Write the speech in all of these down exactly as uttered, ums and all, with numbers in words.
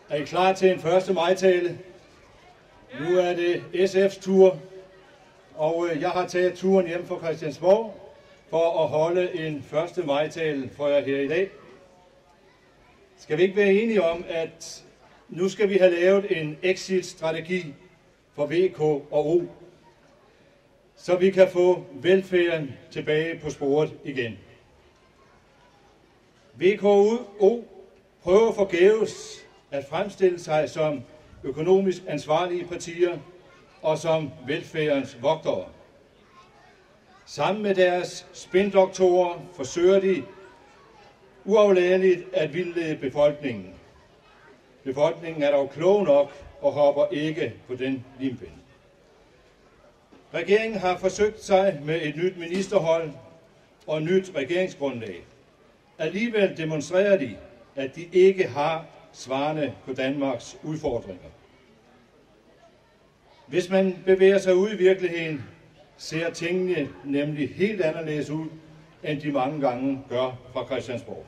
Er I klar til en første majtale? Nu er det S F's tur, og jeg har taget turen hjem fra Christiansborg for at holde en første majtale for jer her i dag. Skal vi ikke være enige om, at nu skal vi have lavet en exit-strategi for V K og O, så vi kan få velfærden tilbage på sporet igen. V K og O prøver forgæves at fremstille sig som økonomisk ansvarlige partier og som velfærdens vogtere. Sammen med deres spindoktorer forsøger de uafladeligt at vildlede befolkningen. Befolkningen er dog klog nok og hopper ikke på den limpind. Regeringen har forsøgt sig med et nyt ministerhold og et nyt regeringsgrundlag. Alligevel demonstrerer de, at de ikke har svarene på Danmarks udfordringer. Hvis man bevæger sig ud i virkeligheden, ser tingene nemlig helt anderledes ud, end de mange gange gør fra Christiansborg.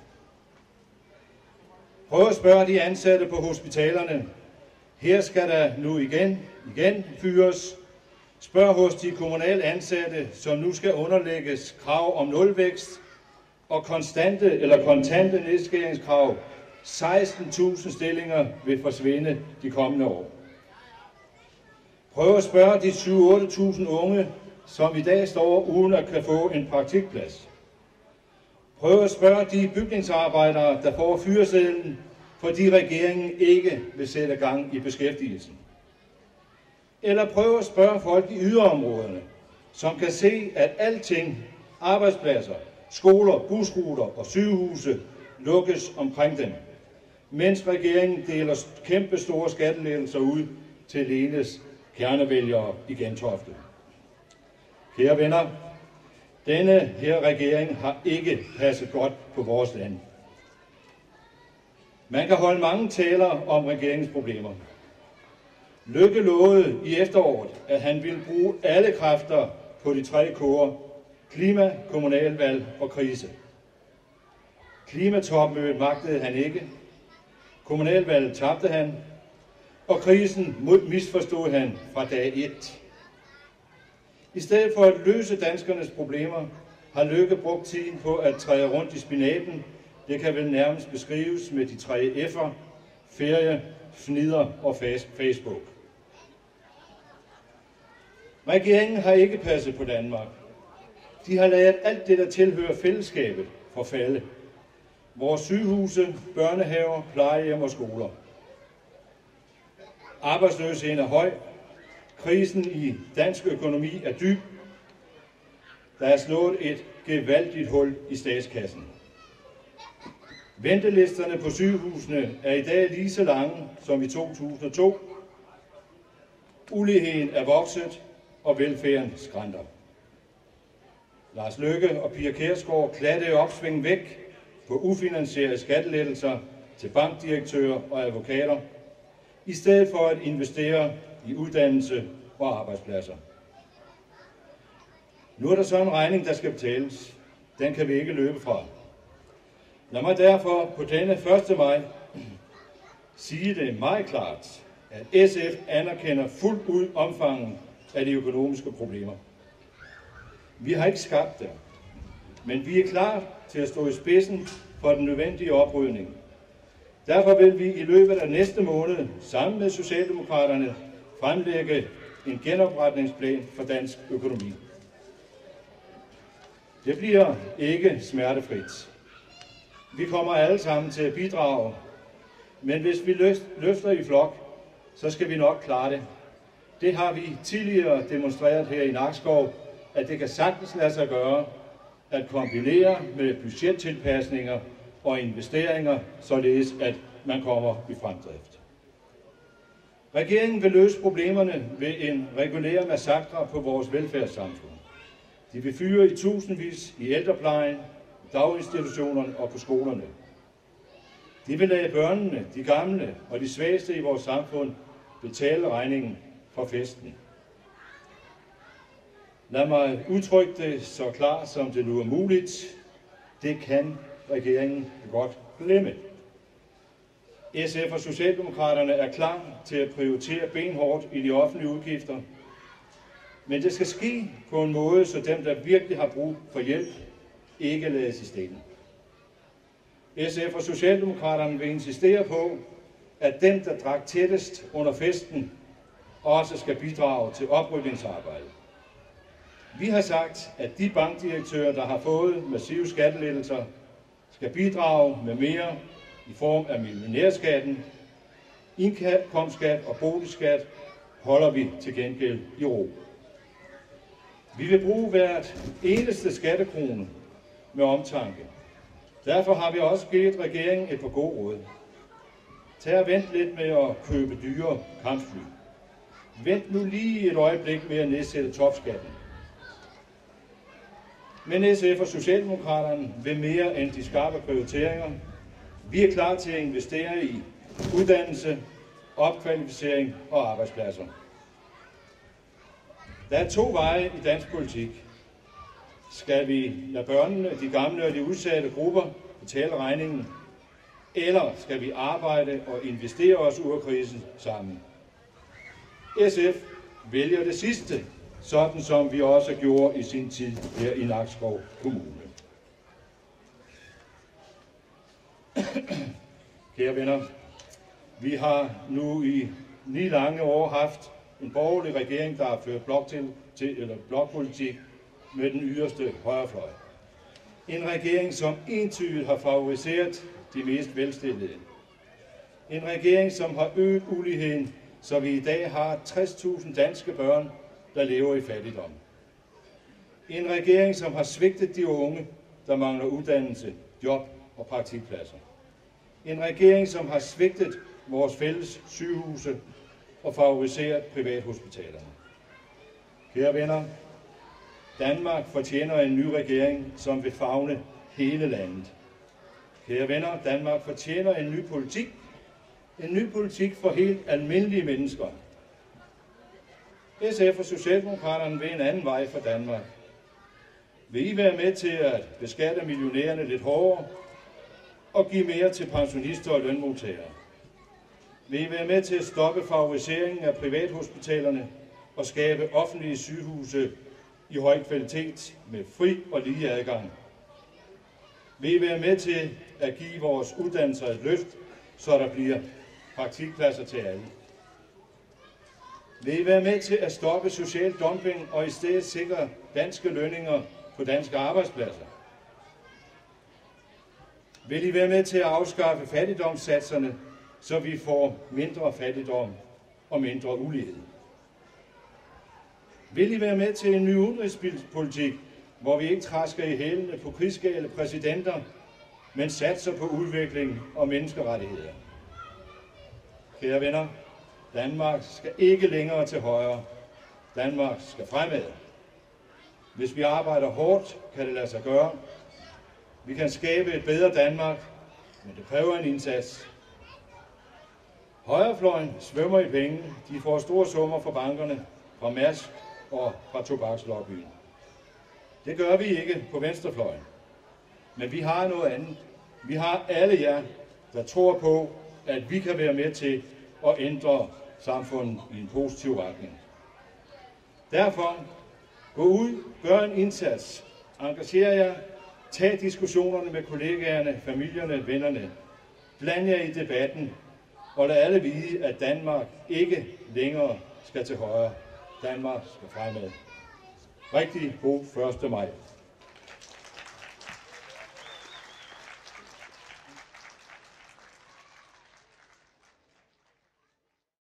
Prøv at spørge de ansatte på hospitalerne. Her skal der nu igen, igen fyres. Spørg hos de kommunale ansatte, som nu skal underlægges krav om nulvækst og konstante eller kontante nedskæringskrav. seksten tusind stillinger vil forsvinde de kommende år. Prøv at spørge de syv til otte tusind unge, som i dag står uden at kan få en praktikplads. Prøv at spørge de bygningsarbejdere, der får fyresedlen, fordi regeringen ikke vil sætte gang i beskæftigelsen. Eller prøv at spørge folk i yderområderne, som kan se, at alting, arbejdspladser, skoler, busruter og sygehuse lukkes omkring dem, mens regeringen deler kæmpe store skattelettelser ud til Lenes kernevælgere i Gentofte. Kære venner, denne her regering har ikke passet godt på vores land. Man kan holde mange taler om regeringens problemer. Løkke lovede i efteråret, at han ville bruge alle kræfter på de tre K'er: klima, kommunalvalg og krise. Klimatopmødet magtede han ikke. Kommunalvalget tabte han, og krisen misforstod han fra dag et. I stedet for at løse danskernes problemer, har Løkke brugt tiden på at træde rundt i spinaten. Det kan vel nærmest beskrives med de tre F'er: ferie, fnider og Facebook. Regeringen har ikke passet på Danmark. De har ladet alt det, der tilhører fællesskabet, forfalde. Vores sygehuse, børnehaver, plejehjem og skoler. Arbejdsløsheden er høj. Krisen i dansk økonomi er dyb. Der er slået et gevaldigt hul i statskassen. Ventelisterne på sygehusene er i dag lige så lange som i to tusind og to. Uligheden er vokset, og velfærden skranter. Lars Løkke og Pia Kjærsgaard klattede opsvingen væk på ufinansierede skattelettelser til bankdirektører og advokater, i stedet for at investere i uddannelse og arbejdspladser. Nu er der så en regning, der skal betales. Den kan vi ikke løbe fra. Lad mig derfor på denne første maj sige det meget klart, at S F anerkender fuldt ud omfanget af de økonomiske problemer. Vi har ikke skabt det, men vi er klar til at stå i spidsen for den nødvendige oprydning. Derfor vil vi i løbet af næste måned sammen med Socialdemokraterne fremlægge en genopretningsplan for dansk økonomi. Det bliver ikke smertefrit. Vi kommer alle sammen til at bidrage, men hvis vi løfter i flok, så skal vi nok klare det. Det har vi tidligere demonstreret her i Nakskov, at det kan sagtens lade sig gøre at kombinere med budgettilpasninger og investeringer, således at man kommer i fremdrift. Regeringen vil løse problemerne ved en regulær massakre på vores velfærdssamfund. De vil fyre i tusindvis i ældreplejen, daginstitutionerne og på skolerne. De vil lade børnene, de gamle og de svageste i vores samfund betale regningen for festen. Lad mig udtrykke det så klart, som det nu er muligt. Det kan regeringen godt glemme. S F og Socialdemokraterne er klar til at prioritere benhårdt i de offentlige udgifter, men det skal ske på en måde, så dem, der virkelig har brug for hjælp, ikke lades i stikken. S F og Socialdemokraterne vil insistere på, at dem, der drak tættest under festen, også skal bidrage til oprydningsarbejdet. Vi har sagt, at de bankdirektører, der har fået massive skattelettelser, skal bidrage med mere i form af millionærskatten. Indkomstskat og boligskat holder vi til gengæld i ro. Vi vil bruge hvert eneste skattekrone med omtanke. Derfor har vi også givet regeringen et par gode råd. Tag og vent lidt med at købe dyre kampfly. Vent nu lige et øjeblik med at nedsætte topskatten. Men S F og Socialdemokraterne vil mere end de skarpe prioriteringer. Vi er klar til at investere i uddannelse, opkvalificering og arbejdspladser. Der er to veje i dansk politik. Skal vi lade børnene, de gamle og de udsatte grupper betale regningen, eller skal vi arbejde og investere os ud af krisen sammen? S F vælger det sidste, sådan som vi også gjorde i sin tid her i Nakskov Kommune. Kære venner, vi har nu i ni lange år haft en borgerlig regering, der har ført blok til, til, eller blokpolitik med den yderste højrefløj. En regering, som entydigt har favoriseret de mest velstillede. En regering, som har øget uligheden, så vi i dag har tres tusind danske børn, der lever i fattigdom. En regering, som har svigtet de unge, der mangler uddannelse, job og praktikpladser. En regering, som har svigtet vores fælles sygehuse og favoriseret privathospitalerne. Kære venner, Danmark fortjener en ny regering, som vil favne hele landet. Kære venner, Danmark fortjener en ny politik. En ny politik for helt almindelige mennesker. S F og Socialdemokraterne vil en anden vej for Danmark. Vil I være med til at beskatte millionærerne lidt hårdere og give mere til pensionister og lønmodtagere? Vil I være med til at stoppe favoriseringen af privathospitalerne og skabe offentlige sygehuse i høj kvalitet med fri og lige adgang? Vil I være med til at give vores uddannelser et løft, så der bliver praktikpladser til alle? Vil I være med til at stoppe social dumping og i stedet sikre danske lønninger på danske arbejdspladser? Vil I være med til at afskaffe fattigdomssatserne, så vi får mindre fattigdom og mindre ulighed? Vil I være med til en ny udenrigspolitik, hvor vi ikke træsker i hælene på krigsgale præsidenter, men satser på udvikling og menneskerettigheder? Kære venner, Danmark skal ikke længere til højre. Danmark skal fremad. Hvis vi arbejder hårdt, kan det lade sig gøre. Vi kan skabe et bedre Danmark, men det kræver en indsats. Højrefløjen svømmer i penge. De får store summer fra bankerne, fra Mærsk og fra tobakslobbyen. Det gør vi ikke på venstrefløjen. Men vi har noget andet. Vi har alle jer, der tror på, at vi kan være med til at ændre samfundet i en positiv retning. Derfor, gå ud, gør en indsats, engager jer, tag diskussionerne med kollegaerne, familierne, vennerne, bland jer i debatten, og lad alle vide, at Danmark ikke længere skal til højre. Danmark skal fremad. Rigtig god første maj.